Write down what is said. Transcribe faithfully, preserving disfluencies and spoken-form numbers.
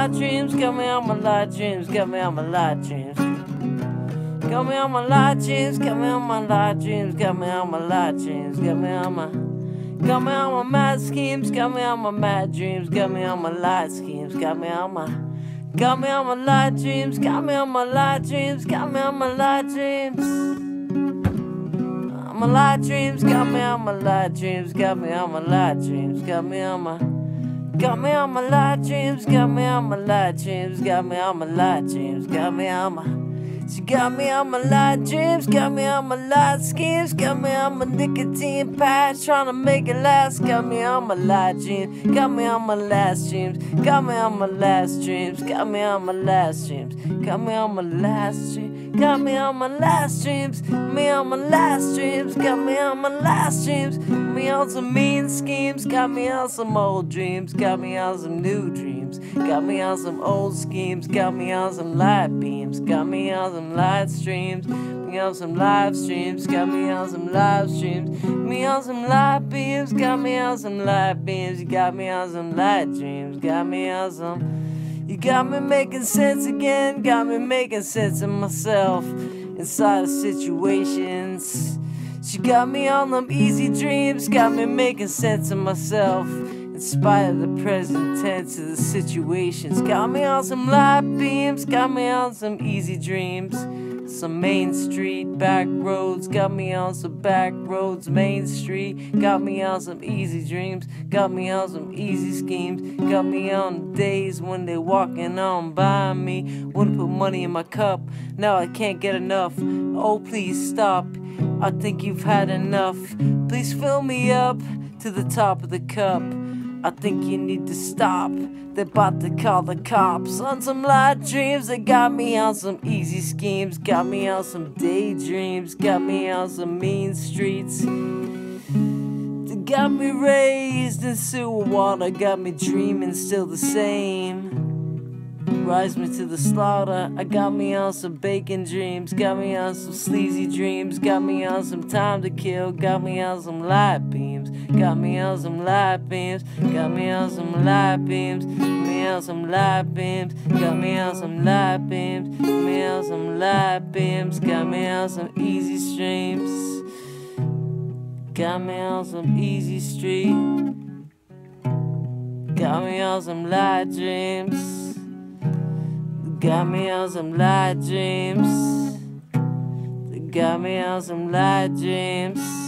light dreams, got me on my light dreams, got me on my light dreams. Got me on my light dreams, got me on my light dreams, got me on my light dreams, got me on my Got me on my mad schemes, got me on my mad dreams, got me on my light schemes, got me on my Got me on my light dreams, got me on my light dreams, got me on my light dreams. On my light dreams, got me on my light dreams, got me on my light dreams, got me on my Got me on my light dreams, got me on my light dreams, got me on my light dreams, got me on my She got me on my light dreams, got me on my light schemes, got me on my nicotine patch, trying to make it last. Got me on my light dreams, got me on my last dreams, got me on my last dreams, got me on my last dreams, got me on my last dreams, got me on my last dreams, me on my last dreams, got me on my last dreams, me on some mean schemes, got me on some old dreams, got me on some new dreams, got me on some old schemes, got me on some light beams, got me on some live streams, me on some live streams, got me on some live streams, me on some light beams, got me on some light beams, you got me on some light dreams, got me on some, you got me making sense again, got me making sense of myself inside of situations. She got me on them easy dreams, got me making sense of myself in spite of the present tense of the situations. Got me on some light beams, got me on some easy dreams, some Main Street back roads, got me on some back roads, Main Street, got me on some easy dreams, got me on some easy schemes, got me on days when they walking on by me, wouldn't put money in my cup, now I can't get enough, oh please stop, I think you've had enough, please fill me up to the top of the cup, I think you need to stop, they're about to call the cops on some light dreams. They got me on some easy schemes, got me on some daydreams, got me on some mean streets. They got me raised in sewer water, got me dreaming still the same. Rise me to the slaughter, I got me on some bacon dreams, got me on some sleazy dreams, got me on some time to kill, got me on some light beams, got me on some light beams, got me on some light beams, me on some light beams, got me on some light beams, me on some light beams, got me on some easy streams, got me on some easy street, got me on some light dreams. Got me on some light dreams. Got me on some light dreams.